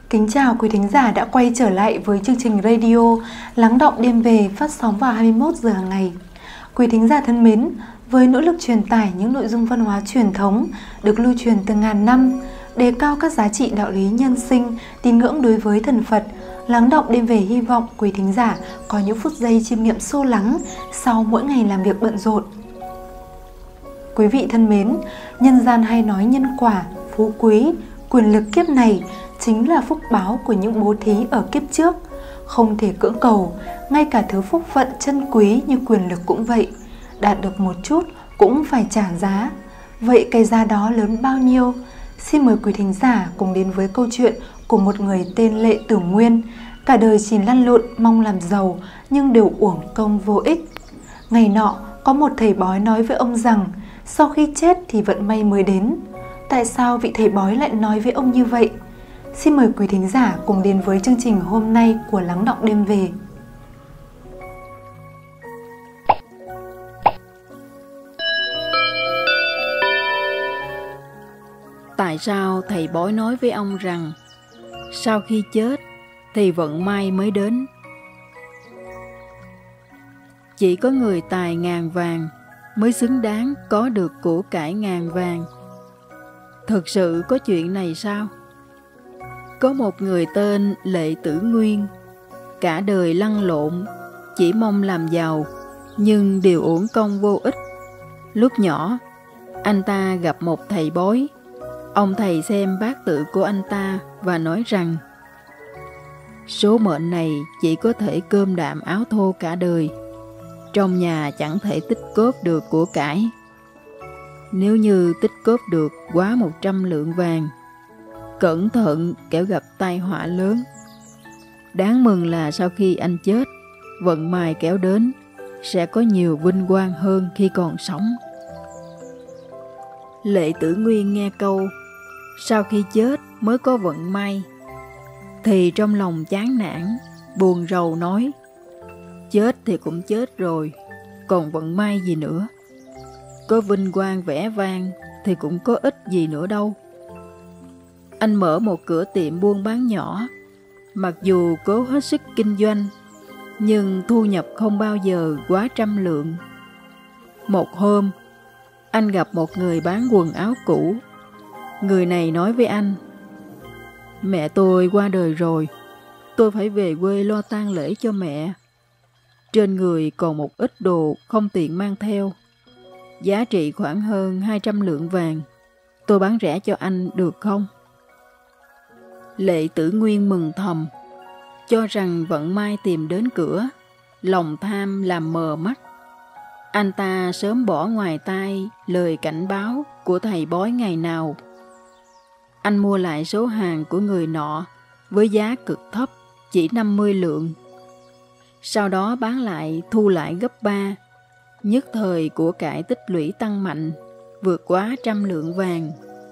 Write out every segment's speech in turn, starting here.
Kính chào quý thính giả đã quay trở lại với chương trình radio Lắng Đọng Đêm Về phát sóng vào 21 giờ hàng ngày. Quý thính giả thân mến, với nỗ lực truyền tải những nội dung văn hóa truyền thống được lưu truyền từ ngàn năm, đề cao các giá trị đạo lý nhân sinh, tín ngưỡng đối với thần Phật, Lắng Đọng Đêm Về hy vọng quý thính giả có những phút giây chiêm nghiệm sâu lắng sau mỗi ngày làm việc bận rộn. Quý vị thân mến, nhân gian hay nói nhân quả, phú quý, quyền lực kiếp này chính là phúc báo của những bố thí ở kiếp trước, không thể cưỡng cầu. Ngay cả thứ phúc phận chân quý như quyền lực cũng vậy, đạt được một chút cũng phải trả giá. Vậy cái giá đó lớn bao nhiêu? Xin mời quý thính giả cùng đến với câu chuyện của một người tên Lệ Tử Nguyên. Cả đời chỉ lăn lộn mong làm giàu nhưng đều uổng công vô ích. Ngày nọ có một thầy bói nói với ông rằng sau khi chết thì vận may mới đến. Tại sao vị thầy bói lại nói với ông như vậy? Xin mời quý thính giả cùng đến với chương trình hôm nay của Lắng Đọng Đêm Về. Tại sao thầy bói nói với ông rằng sau khi chết thì vận may mới đến? Chỉ có người tài ngàn vàng mới xứng đáng có được của cải ngàn vàng. Thực sự có chuyện này sao? Có một người tên Lệ Tử Nguyên, cả đời lăn lộn, chỉ mong làm giàu, nhưng đều uổng công vô ích. Lúc nhỏ, anh ta gặp một thầy bói. Ông thầy xem bát tự của anh ta và nói rằng số mệnh này chỉ có thể cơm đạm áo thô cả đời. Trong nhà chẳng thể tích cóp được của cải. Nếu như tích cóp được quá 100 lượng vàng, cẩn thận kẻo gặp tai họa lớn. Đáng mừng là sau khi anh chết, vận may kéo đến, sẽ có nhiều vinh quang hơn khi còn sống. Lệ Tử Nguyên nghe câu sau khi chết mới có vận may thì trong lòng chán nản, buồn rầu nói: chết thì cũng chết rồi, còn vận may gì nữa? Có vinh quang vẻ vang thì cũng có ích gì nữa đâu. Anh mở một cửa tiệm buôn bán nhỏ, mặc dù cố hết sức kinh doanh, nhưng thu nhập không bao giờ quá 100 lượng. Một hôm, anh gặp một người bán quần áo cũ. Người này nói với anh: mẹ tôi qua đời rồi, tôi phải về quê lo tang lễ cho mẹ. Trên người còn một ít đồ không tiện mang theo, giá trị khoảng hơn 200 lượng vàng. Tôi bán rẻ cho anh được không? Lệ Tử Nguyên mừng thầm, cho rằng vận may tìm đến cửa, lòng tham làm mờ mắt. Anh ta sớm bỏ ngoài tai lời cảnh báo của thầy bói ngày nào. Anh mua lại số hàng của người nọ với giá cực thấp, chỉ 50 lượng. Sau đó bán lại thu lại gấp 3, nhất thời của cải tích lũy tăng mạnh, vượt quá 100 lượng vàng.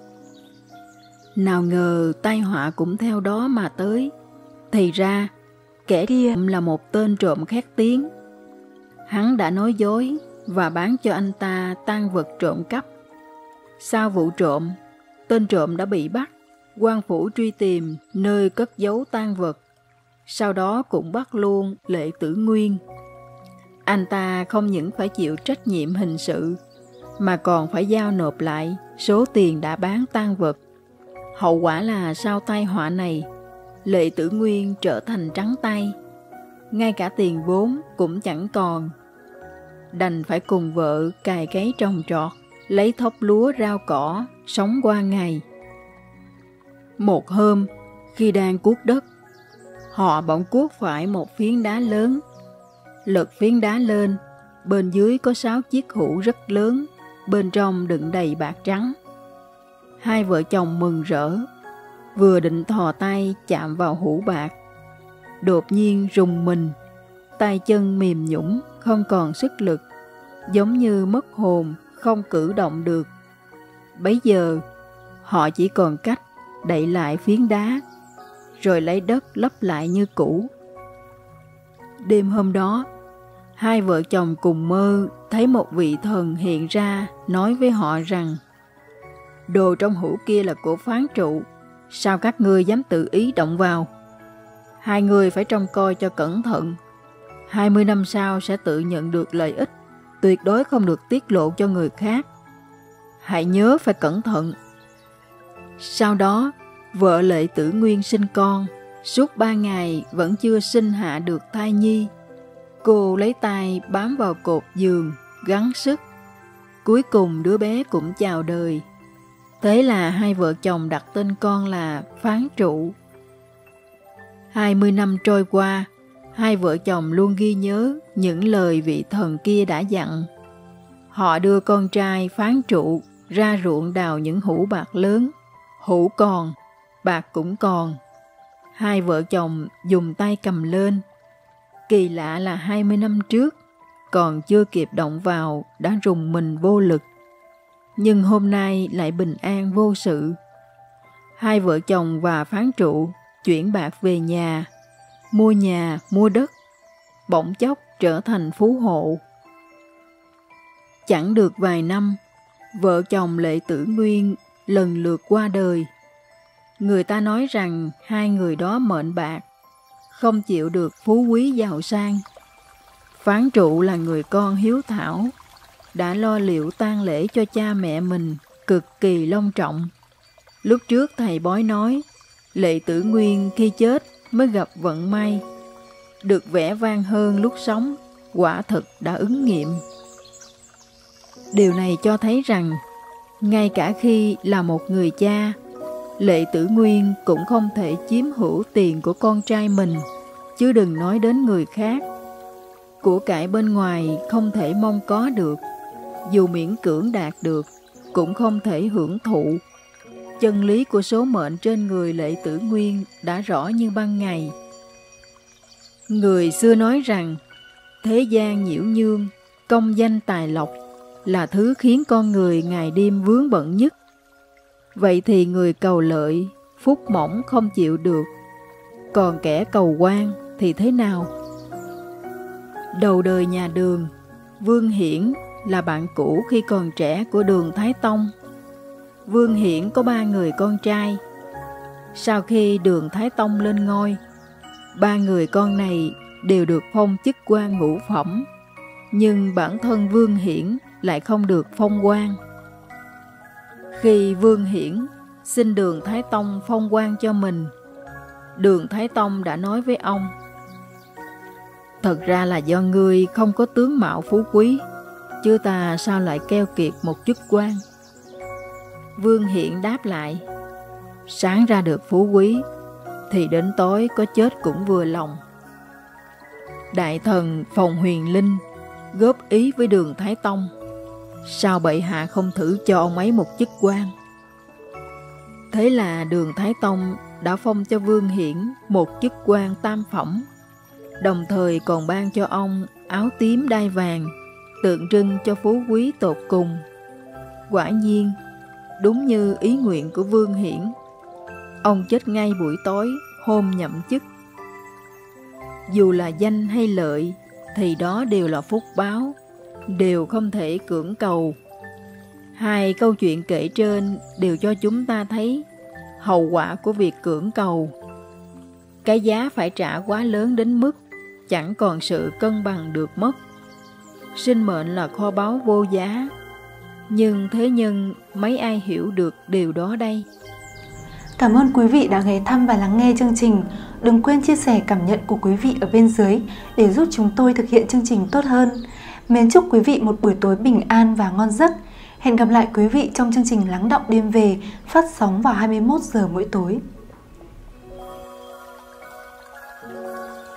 Nào ngờ tai họa cũng theo đó mà tới. Thì ra, kẻ kia là một tên trộm khét tiếng. Hắn đã nói dối và bán cho anh ta tang vật trộm cắp. Sau vụ trộm, tên trộm đã bị bắt. Quan phủ truy tìm nơi cất giấu tang vật, sau đó cũng bắt luôn Lệ Tử Nguyên. Anh ta không những phải chịu trách nhiệm hình sự, mà còn phải giao nộp lại số tiền đã bán tang vật. Hậu quả là sau tai họa này, Lệ Tử Nguyên trở thành trắng tay, ngay cả tiền vốn cũng chẳng còn. Đành phải cùng vợ cày cấy trồng trọt, lấy thóc lúa rau cỏ, sống qua ngày. Một hôm, khi đang cuốc đất, họ bỗng cuốc phải một phiến đá lớn. Lật phiến đá lên, bên dưới có 6 chiếc hũ rất lớn, bên trong đựng đầy bạc trắng. Hai vợ chồng mừng rỡ, vừa định thò tay chạm vào hũ bạc, đột nhiên rùng mình, tay chân mềm nhũn, không còn sức lực, giống như mất hồn, không cử động được. Bấy giờ, họ chỉ còn cách đậy lại phiến đá, rồi lấy đất lấp lại như cũ. Đêm hôm đó, hai vợ chồng cùng mơ thấy một vị thần hiện ra nói với họ rằng đồ trong hũ kia là của phán trụ, Sao các ngươi dám tự ý động vào? Hai người phải trông coi cho cẩn thận. 20 năm sau sẽ tự nhận được lợi ích, tuyệt đối không được tiết lộ cho người khác. Hãy nhớ phải cẩn thận. Sau đó, vợ Lệ Tử Nguyên sinh con. Suốt 3 ngày vẫn chưa sinh hạ được thai nhi. Cô lấy tay bám vào cột giường, gắng sức. Cuối cùng đứa bé cũng chào đời. Thế là hai vợ chồng đặt tên con là Phán Trụ. 20 năm trôi qua, hai vợ chồng luôn ghi nhớ những lời vị thần kia đã dặn. Họ đưa con trai Phán Trụ ra ruộng đào những hũ bạc lớn. Hũ còn, bạc cũng còn. Hai vợ chồng dùng tay cầm lên. Kỳ lạ là 20 năm trước, còn chưa kịp động vào đã rùng mình vô lực. Nhưng hôm nay lại bình an vô sự. Hai vợ chồng và Phán Trụ chuyển bạc về nhà, mua đất, bỗng chốc trở thành phú hộ. Chẳng được vài năm, vợ chồng Lệ Tử Nguyên lần lượt qua đời. Người ta nói rằng hai người đó mệnh bạc, không chịu được phú quý giàu sang. Phán Trụ là người con hiếu thảo, đã lo liệu tang lễ cho cha mẹ mình cực kỳ long trọng. Lúc trước thầy bói nói, Lệ Tử Nguyên khi chết mới gặp vận may, được vẻ vang hơn lúc sống, quả thực đã ứng nghiệm. Điều này cho thấy rằng, ngay cả khi là một người cha, Lệ Tử Nguyên cũng không thể chiếm hữu tiền của con trai mình, chứ đừng nói đến người khác. Của cải bên ngoài không thể mong có được, dù miễn cưỡng đạt được, cũng không thể hưởng thụ. Chân lý của số mệnh trên người Lệ Tử Nguyên đã rõ như ban ngày. Người xưa nói rằng, thế gian nhiễu nhương, công danh tài lộc là thứ khiến con người ngày đêm vướng bận nhất. Vậy thì người cầu lợi, phúc mỏng không chịu được. Còn kẻ cầu quan thì thế nào? Đầu đời nhà Đường, Vương Hiển là bạn cũ khi còn trẻ của Đường Thái Tông. Vương Hiển có 3 người con trai. Sau khi Đường Thái Tông lên ngôi, 3 người con này đều được phong chức quan ngũ phẩm, nhưng bản thân Vương Hiển lại không được phong quan. Khi Vương Hiển xin Đường Thái Tông phong quan cho mình, Đường Thái Tông đã nói với ông: thật ra là do ngươi không có tướng mạo phú quý, chứ ta sao lại keo kiệt một chức quan. Vương Hiển đáp lại: sáng ra được phú quý, thì đến tối có chết cũng vừa lòng. Đại thần Phòng Huyền Linh góp ý với Đường Thái Tông: sao bệ hạ không thử cho ông ấy một chức quan? Thế là Đường Thái Tông đã phong cho Vương Hiển một chức quan tam phẩm, đồng thời còn ban cho ông áo tím đai vàng, tượng trưng cho phú quý tột cùng. Quả nhiên, đúng như ý nguyện của Vương Hiển, ông chết ngay buổi tối hôm nhậm chức. Dù là danh hay lợi, thì đó đều là phúc báo, đều không thể cưỡng cầu. Hai câu chuyện kể trên đều cho chúng ta thấy hậu quả của việc cưỡng cầu. Cái giá phải trả quá lớn đến mức chẳng còn sự cân bằng được mất. Sinh mệnh là kho báu vô giá, nhưng thế nhân mấy ai hiểu được điều đó đây? Cảm ơn quý vị đã ghé thăm và lắng nghe chương trình. Đừng quên chia sẻ cảm nhận của quý vị ở bên dưới để giúp chúng tôi thực hiện chương trình tốt hơn. Mến chúc quý vị một buổi tối bình an và ngon giấc. Hẹn gặp lại quý vị trong chương trình Lắng Đọng Đêm Về phát sóng vào 21 giờ mỗi tối.